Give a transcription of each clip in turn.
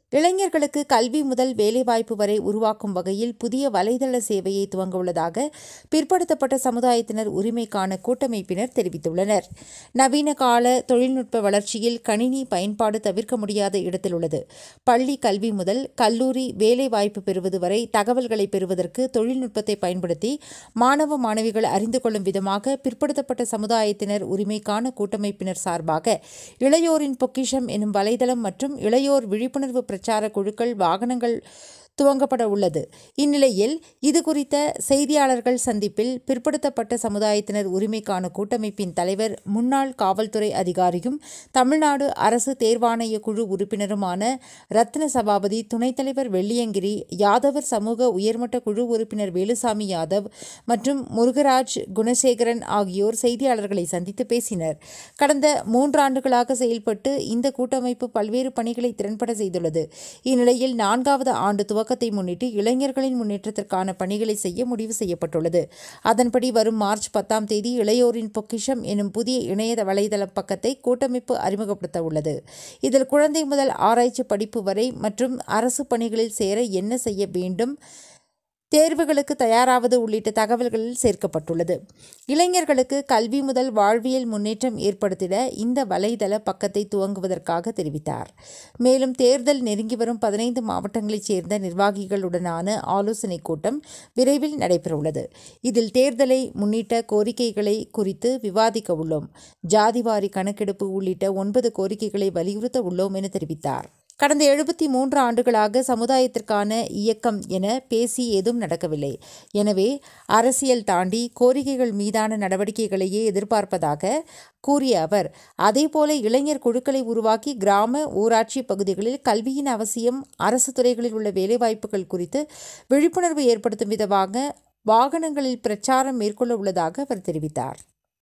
இளைஞர்களுக்கு கல்வி முதல் வேலைவாய்ப்பு வரை உருவாக்கும் வகையில் புதிய வலைதள சேவையை துவங்கவுள்ளதாக பிற்படுத்தப்பட்ட சமுதாயத்தினர் உரிமைக்கான கூட்டமைப்பினர் தெரிவித்துள்ளனர். நவீன கால தொழில்நுட்ப வளர்ச்சியில் கணினி பயன்பாடு தவிர்க்க முடியாத இடத்தில் உள்ளது. பள்ளி கல்வி முதல் கல்லூரி வேலைவாய்ப்பு பெறுவது வரை தகவல்களை பெறுவதற்கு தொழில்நுட்பத்தை பயன்படுத்தி மாணவ மாணவிகள் அறிந்து கொள்ளும் விதமாக பிற்படுத்தப்பட்ட சமுதாயத்தினர் உரிமைக்கான கூட்டமைப்பினர் சார்பாக இளையோரின் பொக்கிஷம் எனும் வலைதளம் மற்றும் இளையோர் விழிப்புணர்வு பிரச்சார குழுக்கள் வாகனங்கள் துவங்கப்பட உள்ளது. இந்நிலையில் இது குறித்த செய்தியாளர்கள் சந்திப்பில் பிற்படுத்தப்பட்ட சமுதாயத்தினர் உரிமைக்கான கூட்டமைப்பின் தலைவர் முன்னாள் காவல்துறை அதிகாரியும் தமிழ்நாடு அரசு தேர்வாணைய குழு உறுப்பினருமான ரத்ன சபாபதி, துணைத் தலைவர் வெள்ளியங்கிரி, யாதவர் சமூக உயர்மட்ட குழு உறுப்பினர் வேலுசாமி யாதவ் மற்றும் முருகராஜ் குணசேகரன் ஆகியோர் செய்தியாளர்களை சந்தித்து பேசினர். கடந்த 3 ஆண்டுகளாக செயல்பட்டு இந்த கூட்டமைப்பு பல்வேறு பணிகளை திறன்பட செய்துள்ளது. இந்நிலையில் 4வது ஆண்டு துவக்கத்தை முன்னிட்டு இளைஞர்களின் முன்னேற்றத்திற்கான பணிகளை செய்ய முடிவு செய்யப்பட்டுள்ளது. அதன்படி வரும் மார்ச் 10ஆம் தேதி இளையோரின் பொக்கிஷம் எனும் புதிய இணைய வலைதள பக்கத்தை கூட்டமைப்பு அறிமுகப்படுத்த உள்ளது. இதில் குழந்தை முதல் ஆராய்ச்சி படிப்பு வரை மற்றும் அரசு பணிகளில் சேர என்ன செய்ய வேண்டும், தேர்வுகளுக்கு தயாராவது உள்ளிட்ட தகவல்களில் சேர்க்கப்பட்டுள்ளது. இளைஞர்களுக்கு கல்வி முதல் வாழ்வியல் முன்னேற்றம் ஏற்படுத்திட இந்த வலைதள பக்கத்தை துவங்குவதற்காக தெரிவித்தார். மேலும் தேர்தல் நெருங்கி வரும் 15 மாவட்டங்களைச் சேர்ந்த நிர்வாகிகளுடனான ஆலோசனைக் கூட்டம் விரைவில் நடைபெறவுள்ளது. இதில் தேர்தலை முன்னிட்ட கோரிக்கைகளை குறித்து விவாதிக்க உள்ளோம். ஜாதிவாரி கணக்கெடுப்பு உள்ளிட்ட 9 கோரிக்கைகளை வலியுறுத்த உள்ளோம் என தெரிவித்தார். கடந்த 73 ஆண்டுகளாக சமுதாயத்திற்கான இயக்கம் என பேசி ஏதும் நடக்கவில்லை. எனவே அரசியல் தாண்டி கோரிக்கைகள் மீதான நடவடிக்கைகளையே எதிர்பார்ப்பதாக கூறிய அவர், அதேபோல இளைஞர் குழுக்களை உருவாக்கி கிராம ஊராட்சி பகுதிகளில் கல்வியின் அவசியம், அரசு துறைகளில் உள்ள வேலைவாய்ப்புகள் குறித்து விழிப்புணர்வு ஏற்படுத்தும் விதமாக வாகனங்களில் பிரச்சாரம் மேற்கொள்ள உள்ளதாக அவர் தெரிவித்தார்.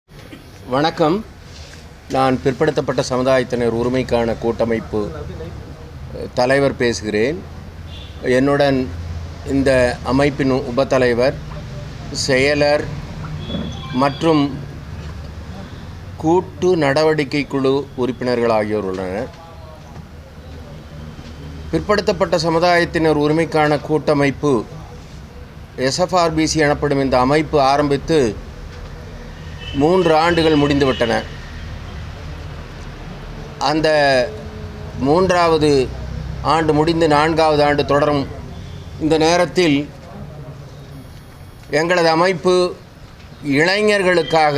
வணக்கம். நான் பிற்படுத்தப்பட்ட சமுதாயத்தினர் உரிமைக்கான கூட்டமைப்பு தலைவர் பேசுகிறேன். என்னுடன் இந்த அமைப்பின் உபத்தலைவர், செயலர் மற்றும் கூட்டு நடவடிக்கை குழு உறுப்பினர்கள் ஆகியோர் உள்ளனர். பிற்படுத்தப்பட்ட சமுதாயத்தினர் உரிமைக்கான கூட்டமைப்பு SFRBC எனப்படும் இந்த அமைப்பு ஆரம்பித்து 3 ஆண்டுகள் முடிந்துவிட்டன. அந்த 3வது ஆண்டு முடிந்து 4வது ஆண்டு தொடரும் இந்த நேரத்தில் எங்களது அமைப்பு இளைஞர்களுக்காக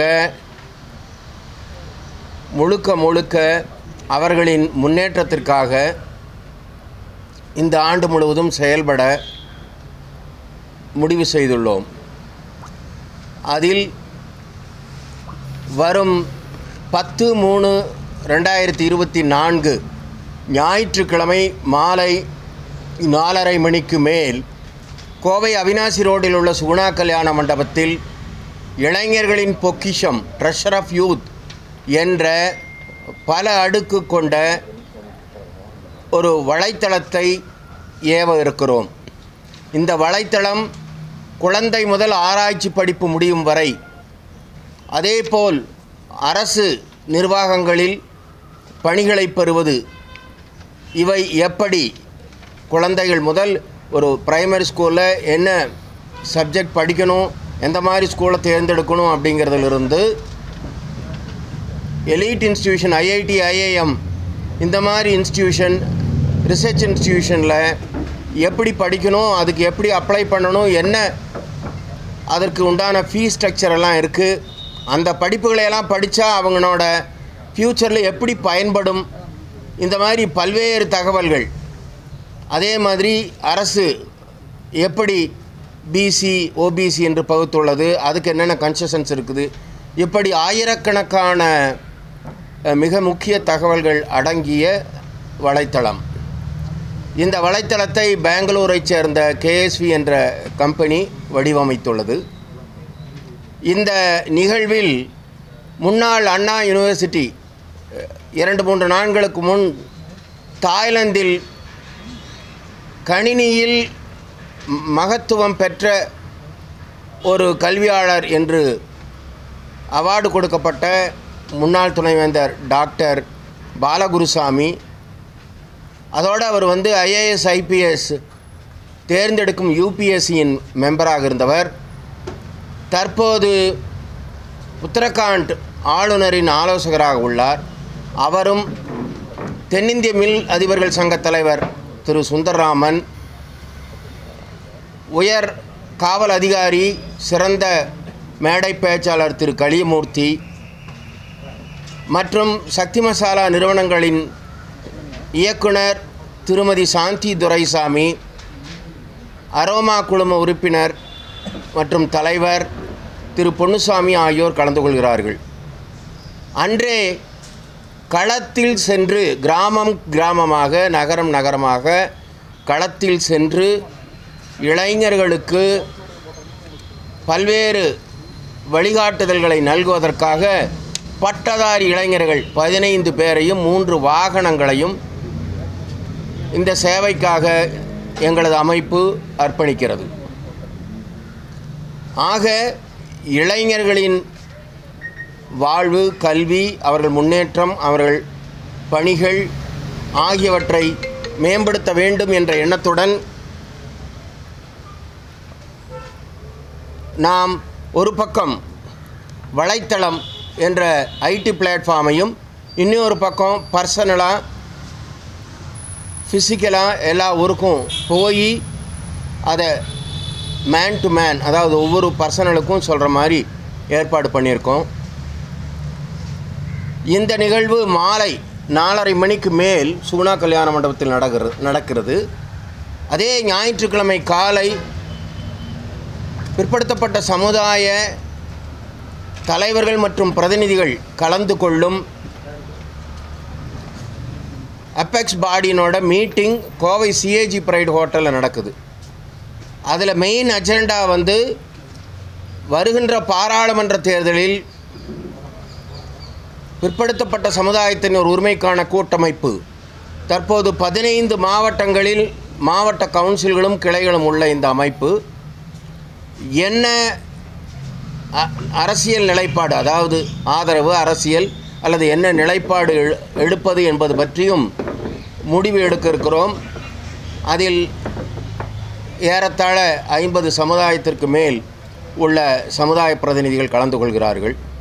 முழுக்க அவர்களின் முன்னேற்றத்திற்காக இந்த ஆண்டு முழுவதும் செயல்பட முடிவு செய்துள்ளோம். அதில் வரும் 10/3/2024 ஞாயிற்றுக்கிழமை மாலை 4:30 மணிக்கு மேல் கோவை அவினாசி ரோடில் உள்ள சுகுணா கல்யாண மண்டபத்தில் இளைஞர்களின் பொக்கிஷம் ட்ரெஷர் ஆஃப் யூத் என்ற பல அடுக்கு கொண்ட ஒரு வலைத்தளத்தை ஏவ இருக்கிறோம். இந்த வலைத்தளம் குழந்தை முதல் ஆராய்ச்சி படிப்பு முடியும் வரை, அதேபோல் அரசு நிர்வாகங்களில் பணிகளை பெறுவது, இவை எப்படி குழந்தைகள் முதல் ஒரு பிரைமரி ஸ்கூலில் என்ன சப்ஜெக்ட் படிக்கணும், எந்த மாதிரி ஸ்கூலை தேர்ந்தெடுக்கணும் அப்படிங்கிறதுலேருந்து எலீட் இன்ஸ்டிடியூஷன் IIT IIM இந்த மாதிரி இன்ஸ்டிடியூஷன், ரிசர்ச் இன்ஸ்டிடியூஷனில் எப்படி படிக்கணும், அதுக்கு எப்படி அப்ளை பண்ணணும், என்ன அதற்கு உண்டான ஃபீஸ் ஸ்ட்ரக்சர் எல்லாம் இருக்குது. அந்த படிப்புகளையெல்லாம் படித்தா அவங்களோட ஃப்யூச்சரில் எப்படி பயன்படும், இந்த மாதிரி பல்வேறு தகவல்கள். அதே மாதிரி அரசு எப்படி BC OBC என்று பகுத்துள்ளது, அதுக்கு என்னென்ன கன்செஷன்ஸ் இருக்குது, இப்படி ஆயிரக்கணக்கான மிக முக்கிய தகவல்கள் அடங்கிய வலைத்தளம். இந்த வலைத்தளத்தை பெங்களூரை சேர்ந்த KSV என்ற கம்பெனி வடிவமைத்துள்ளது. இந்த நிகழ்வில் முன்னாள் அண்ணா யூனிவர்சிட்டி 2-3 நாட்களுக்கு முன் தாய்லாந்தில் கணினியில் மகத்துவம் பெற்ற ஒரு கல்வியாளர் என்று அவார்டு கொடுக்கப்பட்ட முன்னாள் துணைவேந்தர் டாக்டர் பாலகுருசாமி அதோடு அவர் வந்து ஐஏஎஸ் ஐபிஎஸ் தேர்ந்தெடுக்கும் யூபிஎஸ்சியின் மெம்பராக இருந்தவர். தற்போது உத்தரகாண்ட் ஆளுநரின் ஆலோசகராக உள்ளார். அவரும் தென்னிந்திய மில் அதிபர்கள் சங்க தலைவர் திரு சுந்தர்ராமன், உயர் காவல் அதிகாரி சிறந்த மேடை பேச்சாளர் திரு களியமூர்த்தி மற்றும் சக்தி மசாலா நிறுவனங்களின் இயக்குனர் திருமதி சாந்தி துரைசாமி, அரோமா குழும உறுப்பினர் மற்றும் தலைவர் திரு பொன்னுசாமி ஆகியோர் கலந்து கொள்கிறார்கள். அன்றே களத்தில் சென்று கிராமமாக நகரம் நகரமாக களத்தில் சென்று இளைஞர்களுக்கு பல்வேறு வழிகாட்டுதல்களை நல்குவதற்காக பட்டதாரி இளைஞர்கள் 15 பேரையும் 3 வாகனங்களையும் இந்த சேவைக்காக எங்களது அமைப்பு அர்ப்பணிக்கிறது. ஆக இளைஞர்களின் வாழ்வு, கல்வி, அவர்கள் முன்னேற்றம், அவர்கள் பணிகள் ஆகியவற்றை மேம்படுத்த வேண்டும் என்ற எண்ணத்துடன் நாம் ஒரு பக்கம் வலைத்தளம் என்ற ஐடி பிளாட்ஃபார்மையும், இன்னொரு பக்கம் பர்சனலாக ஃபிசிக்கலாக எல்லா ஊருக்கும் போய் அதை மேன் டு மேன், அதாவது ஒவ்வொரு பர்சனலுக்கும் சொல்கிற மாதிரி ஏற்பாடு பண்ணியிருக்கோம். இந்த நிகழ்வு மாலை 4:30 மணிக்கு மேல் சுகுணா கல்யாண மண்டபத்தில் நடக்கிறது. அதே ஞாயிற்றுக்கிழமை காலை பிற்படுத்தப்பட்ட சமுதாய தலைவர்கள் மற்றும் பிரதிநிதிகள் கலந்து கொள்ளும் அபெக்ஸ் பாடியினோட மீட்டிங் கோவை சிஏஜி பிரைட் ஹோட்டலில் நடக்குது. அதில் மெயின் அஜெண்டா வந்து வருகின்ற பாராளுமன்ற தேர்தலில் பிற்படுத்தப்பட்ட சமுதாயத்தின் ஒரு உரிமைக்கான கூட்டமைப்பு தற்போது 15 மாவட்டங்களில் மாவட்ட கவுன்சில்களும் கிளைகளும் உள்ள இந்த அமைப்பு என்ன அரசியல் நிலைப்பாடு, அதாவது ஆதரவு அரசியல் அல்லது என்ன நிலைப்பாடு எடுப்பது என்பது பற்றியும் முடிவு எடுக்க இருக்கிறோம். அதில் ஏறத்தாழ 50 சமுதாயத்திற்கு மேல் உள்ள சமுதாய பிரதிநிதிகள் கலந்து கொள்கிறார்கள்.